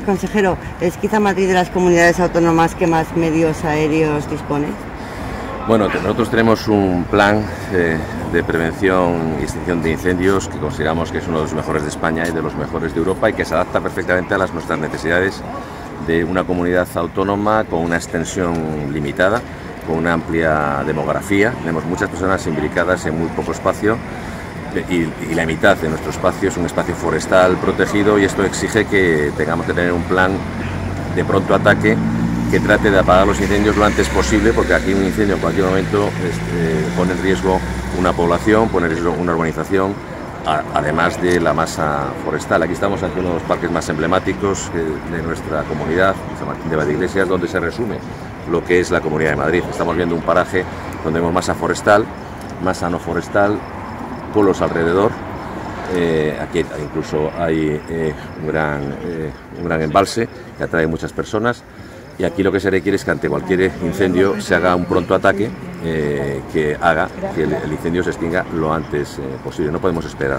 Consejero, ¿es quizá Madrid de las comunidades autónomas que más medios aéreos dispone? Bueno, nosotros tenemos un plan de prevención y extinción de incendios que consideramos que es uno de los mejores de España y de los mejores de Europa y que se adapta perfectamente a nuestras necesidades de una comunidad autónoma con una extensión limitada, con una amplia demografía. Tenemos muchas personas imbricadas en muy poco espacio y la mitad de nuestro espacio es un espacio forestal protegido, y esto exige que tengamos que tener un plan de pronto ataque que trate de apagar los incendios lo antes posible, porque aquí un incendio en cualquier momento pone en riesgo una población, pone en riesgo una urbanización, además de la masa forestal. Aquí estamos ante uno de los parques más emblemáticos de nuestra comunidad, San Martín de Valdeiglesias, donde se resume lo que es la Comunidad de Madrid. Estamos viendo un paraje donde vemos masa forestal, masa no forestal, pueblos alrededor. Aquí incluso hay un gran embalse que atrae muchas personas, y aquí lo que se requiere es que ante cualquier incendio se haga un pronto ataque que haga que el incendio se extinga lo antes posible. No podemos esperar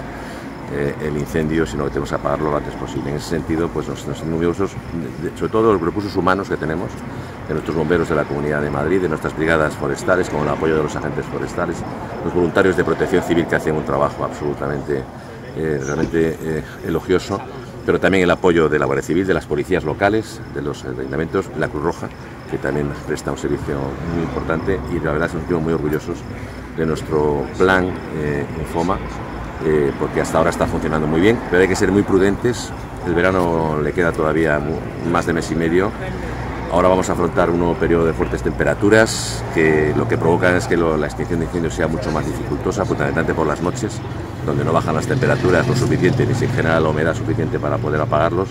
el incendio, sino que tenemos que apagarlo lo antes posible. En ese sentido, pues nos sentimos orgullosos, sobre todo de los recursos humanos que tenemos, de nuestros bomberos de la Comunidad de Madrid, de nuestras brigadas forestales, con el apoyo de los agentes forestales, los voluntarios de protección civil, que hacen un trabajo absolutamente realmente elogioso, pero también el apoyo de la Guardia Civil, de las policías locales, de los ayuntamientos, la Cruz Roja, que también presta un servicio muy importante, y la verdad nos sentimos muy orgullosos de nuestro plan Infoma, porque hasta ahora está funcionando muy bien, pero hay que ser muy prudentes. El verano le queda todavía más de mes y medio. Ahora vamos a afrontar un nuevo periodo de fuertes temperaturas, que lo que provoca es que la extinción de incendios sea mucho más dificultosa, fundamentalmente por las noches, donde no bajan las temperaturas lo suficiente ni se genera la humedad suficiente para poder apagarlos.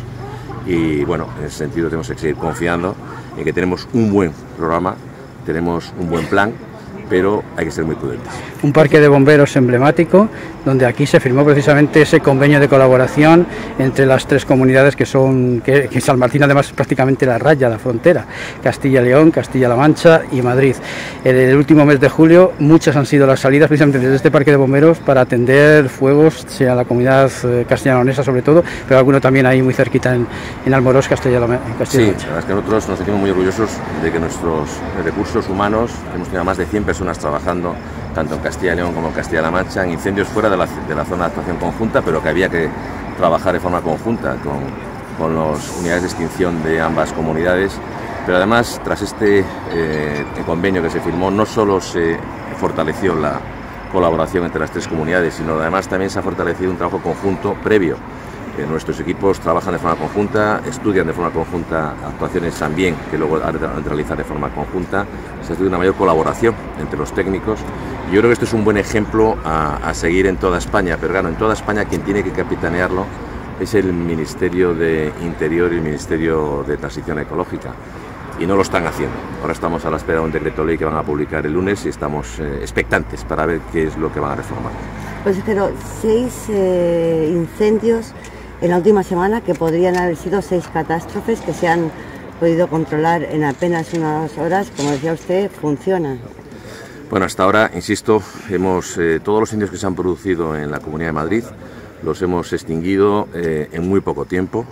Y bueno, en ese sentido tenemos que seguir confiando en que tenemos un buen programa, tenemos un buen plan, pero hay que ser muy prudentes. Un parque de bomberos emblemático, donde aquí se firmó precisamente ese convenio de colaboración entre las tres comunidades que San Martín además es prácticamente la raya, la frontera, Castilla y León, Castilla-La Mancha y Madrid. En el último mes de julio muchas han sido las salidas precisamente desde este parque de bomberos para atender fuegos, sea la comunidad castellano-leonesa sobre todo, pero alguno también ahí muy cerquita en Almorós, Castilla-La Mancha. Sí, la verdad es que nosotros nos sentimos muy orgullosos de que nuestros recursos humanos, hemos tenido más de 100 personas trabajando tanto en Castilla y León como en Castilla-La Mancha en incendios fuera de la zona de actuación conjunta, pero que había que trabajar de forma conjunta con las unidades de extinción de ambas comunidades. Pero además, tras este convenio que se firmó, no solo se fortaleció la colaboración entre las tres comunidades, sino además también se ha fortalecido un trabajo conjunto previo. Nuestros equipos trabajan de forma conjunta, estudian de forma conjunta actuaciones también que luego han de realizar de forma conjunta. Se estudia una mayor colaboración entre los técnicos. Yo creo que esto es un buen ejemplo a seguir en toda España, pero claro, en toda España quien tiene que capitanearlo es el Ministerio de Interior y el Ministerio de Transición Ecológica, y no lo están haciendo. Ahora estamos a la espera de un decreto ley que van a publicar el lunes y estamos expectantes para ver qué es lo que van a reformar. Pues pero 6 incendios en la última semana, que podrían haber sido 6 catástrofes que se han podido controlar en apenas unas horas, como decía usted, funcionan. Bueno, hasta ahora, insisto, todos los incendios que se han producido en la Comunidad de Madrid los hemos extinguido en muy poco tiempo.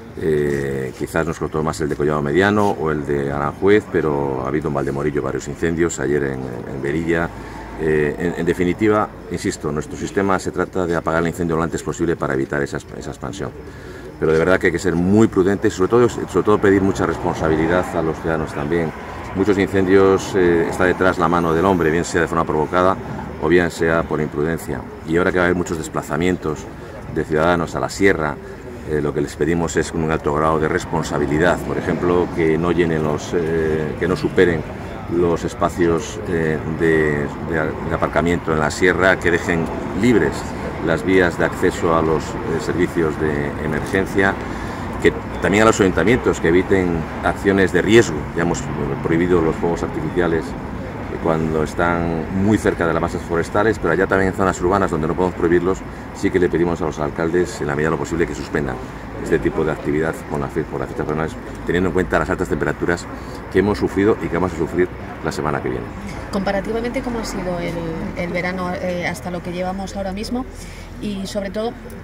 Quizás nos costó más el de Collado Mediano o el de Aranjuez, pero ha habido en Valdemorillo varios incendios, ayer en Berilla. En definitiva, insisto, nuestro sistema se trata de apagar el incendio lo antes posible para evitar esa expansión. Pero de verdad que hay que ser muy prudentes, sobre todo pedir mucha responsabilidad a los ciudadanos también. Muchos incendios está detrás la mano del hombre, bien sea de forma provocada o bien sea por imprudencia. Y ahora que va a haber muchos desplazamientos de ciudadanos a la sierra, lo que les pedimos es con un alto grado de responsabilidad. Por ejemplo, que no llenen que no superen los espacios de aparcamiento en la sierra, que dejen libres las vías de acceso a los servicios de emergencia, que también a los ayuntamientos que eviten acciones de riesgo. Ya hemos prohibido los fuegos artificiales cuando están muy cerca de las masas forestales, pero allá también en zonas urbanas donde no podemos prohibirlos, sí que le pedimos a los alcaldes, en la medida de lo posible, que suspendan este tipo de actividad por las fiestas patronales, teniendo en cuenta las altas temperaturas que hemos sufrido y que vamos a sufrir la semana que viene. Comparativamente, ¿cómo ha sido el verano hasta lo que llevamos ahora mismo? Y sobre todo,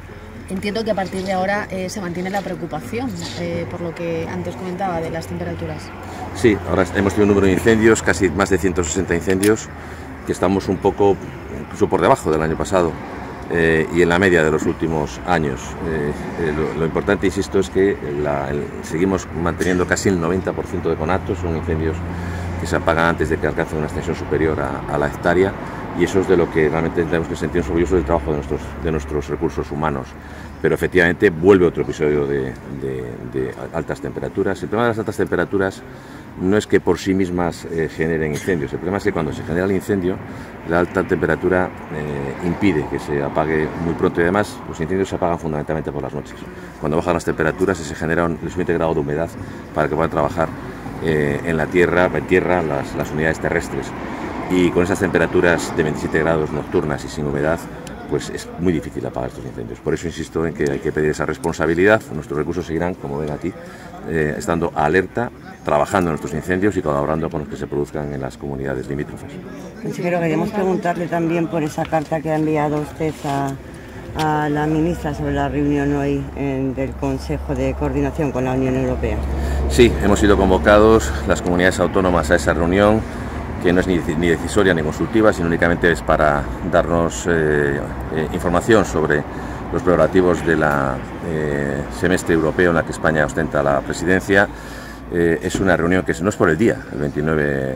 Entiendo que a partir de ahora se mantiene la preocupación por lo que antes comentaba de las temperaturas. Sí, ahora hemos tenido un número de incendios, casi más de 160 incendios, que estamos un poco incluso por debajo del año pasado y en la media de los últimos años. Lo importante, insisto, es que seguimos manteniendo casi el 90% de conatos, son incendios que se apagan antes de que alcancen una extensión superior a la hectárea, y eso es de lo que realmente tenemos que sentirnos orgullosos del trabajo de nuestros recursos humanos. Pero efectivamente vuelve otro episodio de altas temperaturas. El problema de las altas temperaturas no es que por sí mismas generen incendios, el problema es que cuando se genera el incendio, la alta temperatura impide que se apague muy pronto, y además los incendios se apagan fundamentalmente por las noches, cuando bajan las temperaturas y se genera un suficiente grado de humedad para que puedan trabajar en tierra las unidades terrestres, y con esas temperaturas de 27 grados nocturnas y sin humedad, pues es muy difícil apagar estos incendios. Por eso insisto en que hay que pedir esa responsabilidad. Nuestros recursos seguirán, como ven aquí, estando alerta, trabajando en estos incendios y colaborando con los que se produzcan en las comunidades limítrofes. Consejero, queríamos preguntarle también por esa carta que ha enviado usted a la ministra sobre la reunión hoy del Consejo de Coordinación con la Unión Europea. Sí, hemos sido convocados las comunidades autónomas a esa reunión, que no es ni decisoria ni consultiva, sino únicamente es para darnos información sobre los preparativos del semestre europeo en la que España ostenta la presidencia. Es una reunión que no es por el día, el 29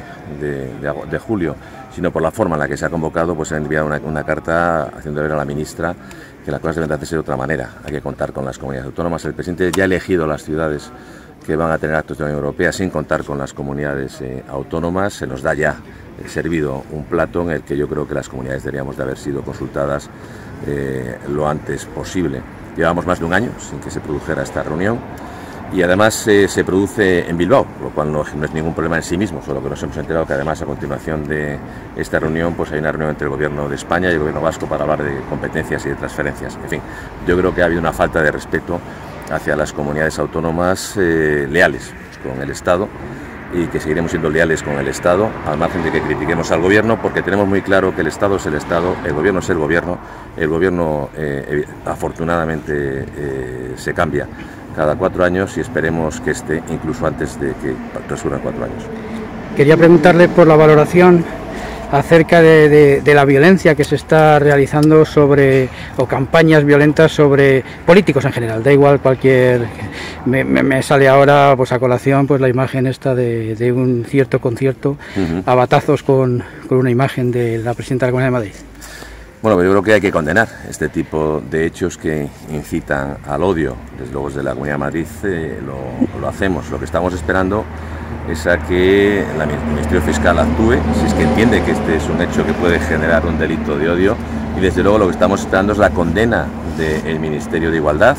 de julio, sino por la forma en la que se ha convocado. Pues se ha enviado una carta haciendo ver a la ministra que las cosas deben de hacerse de otra manera. Hay que contar con las comunidades autónomas. El presidente ya ha elegido las ciudades que van a tener actos de la Unión Europea sin contar con las comunidades autónomas. Se nos da ya servido un plato en el que yo creo que las comunidades deberíamos de haber sido consultadas lo antes posible. Llevamos más de un año sin que se produjera esta reunión, y además se produce en Bilbao, lo cual no es ningún problema en sí mismo, solo que nos hemos enterado que además a continuación de esta reunión pues hay una reunión entre el Gobierno de España y el Gobierno vasco para hablar de competencias y de transferencias. En fin, yo creo que ha habido una falta de respeto hacia las comunidades autónomas leales con el Estado, y que seguiremos siendo leales con el Estado, al margen de que critiquemos al Gobierno, porque tenemos muy claro que el Estado es el Estado, el Gobierno es el Gobierno afortunadamente se cambia cada 4 años, y esperemos que esté incluso antes de que transcurran 4 años. Quería preguntarle por la valoración acerca de la violencia que se está realizando o campañas violentas sobre políticos en general, da igual cualquier. Me sale ahora pues a colación pues la imagen esta de un cierto concierto a batazos con una imagen de la presidenta de la Comunidad de Madrid. Bueno, yo creo que hay que condenar este tipo de hechos que incitan al odio. Desde luego desde la Comunidad de Madrid lo hacemos. Lo que estamos esperando es a que el Ministerio Fiscal actúe, si es que entiende que este es un hecho que puede generar un delito de odio, y desde luego lo que estamos esperando es la condena del Ministerio de Igualdad,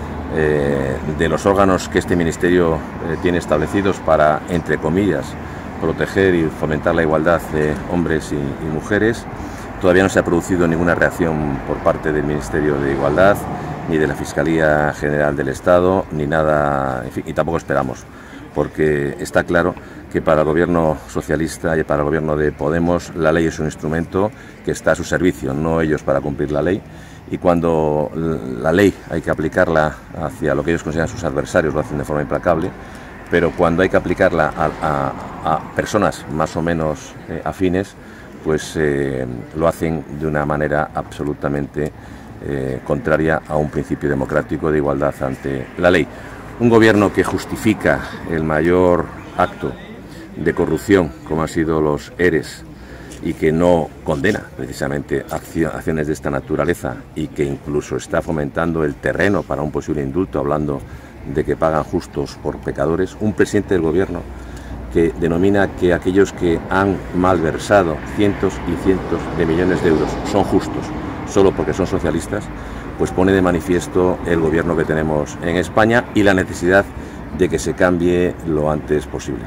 de los órganos que este Ministerio tiene establecidos para, entre comillas, proteger y fomentar la igualdad de hombres y mujeres. Todavía no se ha producido ninguna reacción por parte del Ministerio de Igualdad, ni de la Fiscalía General del Estado, ni nada, en fin, y tampoco esperamos, porque está claro que para el Gobierno socialista y para el Gobierno de Podemos la ley es un instrumento que está a su servicio, no ellos para cumplir la ley, y cuando la ley hay que aplicarla hacia lo que ellos consideran sus adversarios, lo hacen de forma implacable, pero cuando hay que aplicarla a personas más o menos afines, pues lo hacen de una manera absolutamente contraria a un principio democrático de igualdad ante la ley. Un gobierno que justifica el mayor acto de corrupción, como han sido los ERES, y que no condena precisamente acciones de esta naturaleza, y que incluso está fomentando el terreno para un posible indulto, hablando de que pagan justos por pecadores. Un presidente del gobierno que denomina que aquellos que han malversado cientos y cientos de millones de euros son justos solo porque son socialistas, pues pone de manifiesto el gobierno que tenemos en España y la necesidad de que se cambie lo antes posible.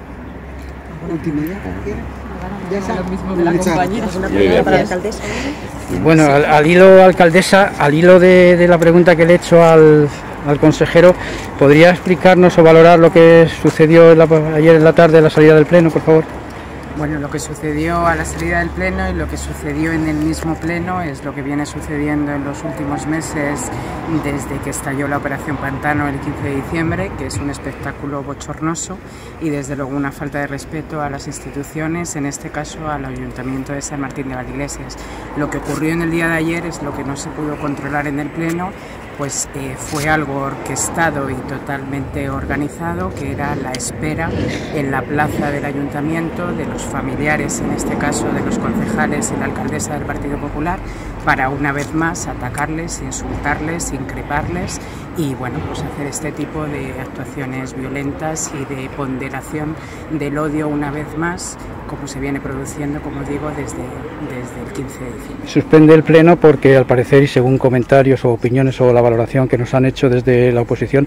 Bueno, al hilo, alcaldesa, al hilo de la pregunta que le he hecho al consejero, ¿podría explicarnos o valorar lo que sucedió ayer en la tarde, la salida del Pleno, por favor? Bueno, lo que sucedió a la salida del Pleno y lo que sucedió en el mismo Pleno es lo que viene sucediendo en los últimos meses desde que estalló la Operación Pantano el 15 de diciembre, que es un espectáculo bochornoso y desde luego una falta de respeto a las instituciones, en este caso al Ayuntamiento de San Martín de Valdeiglesias. Lo que ocurrió en el día de ayer es lo que no se pudo controlar en el Pleno, pues fue algo orquestado y totalmente organizado, que era la espera en la plaza del Ayuntamiento de los familiares, en este caso de los concejales y la alcaldesa del Partido Popular, para una vez más atacarles, insultarles, increparles y bueno, pues hacer este tipo de actuaciones violentas y de ponderación del odio una vez más, como se viene produciendo, como digo, desde el 15 de diciembre. Suspende el Pleno porque, al parecer, y según comentarios o opiniones o la valoración que nos han hecho desde la oposición,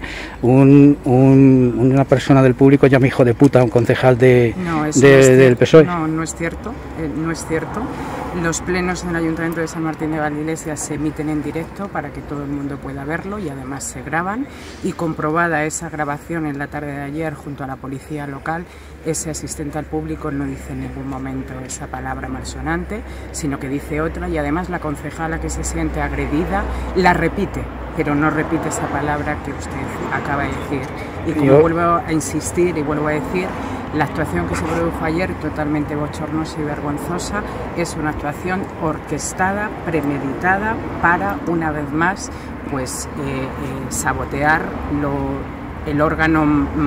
una persona del público llama hijo de puta a un concejal del PSOE. No es cierto, no es cierto. Los plenos en el Ayuntamiento de San Martín de Valdeiglesias se emiten en directo para que todo el mundo pueda verlo y además se graban, y comprobada esa grabación en la tarde de ayer junto a la policía local, ese asistente al público no dice en ningún momento esa palabra malsonante, sino que dice otra, y además la concejala que se siente agredida la repite, pero no repite esa palabra que usted acaba de decir. Y como vuelvo a insistir y vuelvo a decir, la actuación que se produjo ayer, totalmente bochornosa y vergonzosa, es una actuación orquestada, premeditada, para, una vez más, pues sabotear el órgano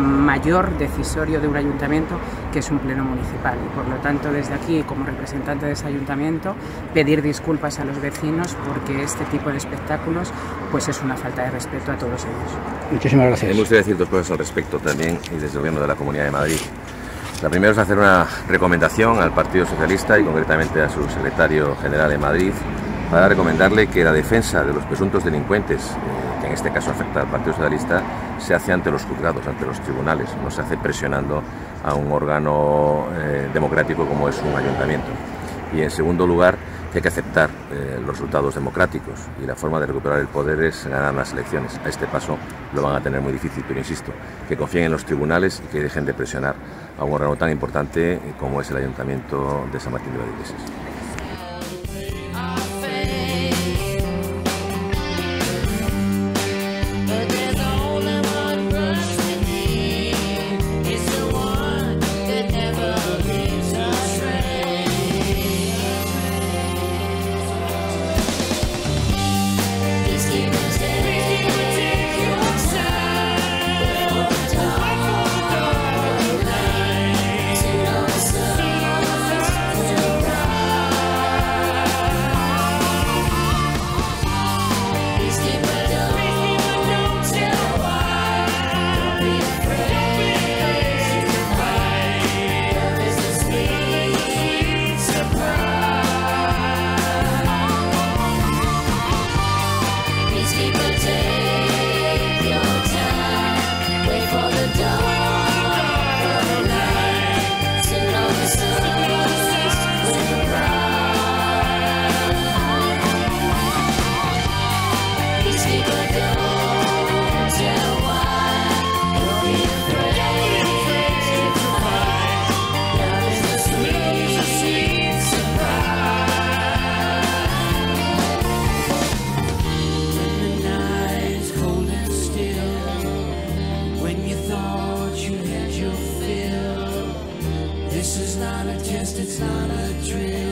mayor decisorio de un ayuntamiento, que es un pleno municipal. Y por lo tanto, desde aquí, como representante de ese ayuntamiento, pedir disculpas a los vecinos, porque este tipo de espectáculos pues es una falta de respeto a todos ellos. Muchísimas gracias. Me gustaría decir dos cosas al respecto también, y desde el Gobierno de la Comunidad de Madrid. La primera es hacer una recomendación al Partido Socialista y concretamente a su secretario general en Madrid, para recomendarle que la defensa de los presuntos delincuentes, que en este caso afecta al Partido Socialista, se hace ante los juzgados, ante los tribunales, no se hace presionando a un órgano democrático como es un ayuntamiento. Y en segundo lugar, que hay que aceptar los resultados democráticos, y la forma de recuperar el poder es ganar las elecciones. A este paso lo van a tener muy difícil, pero insisto, que confíen en los tribunales y que dejen de presionar a un órgano tan importante como es el Ayuntamiento de San Martín de Valdeiglesias. This is not a test, it's not a drill.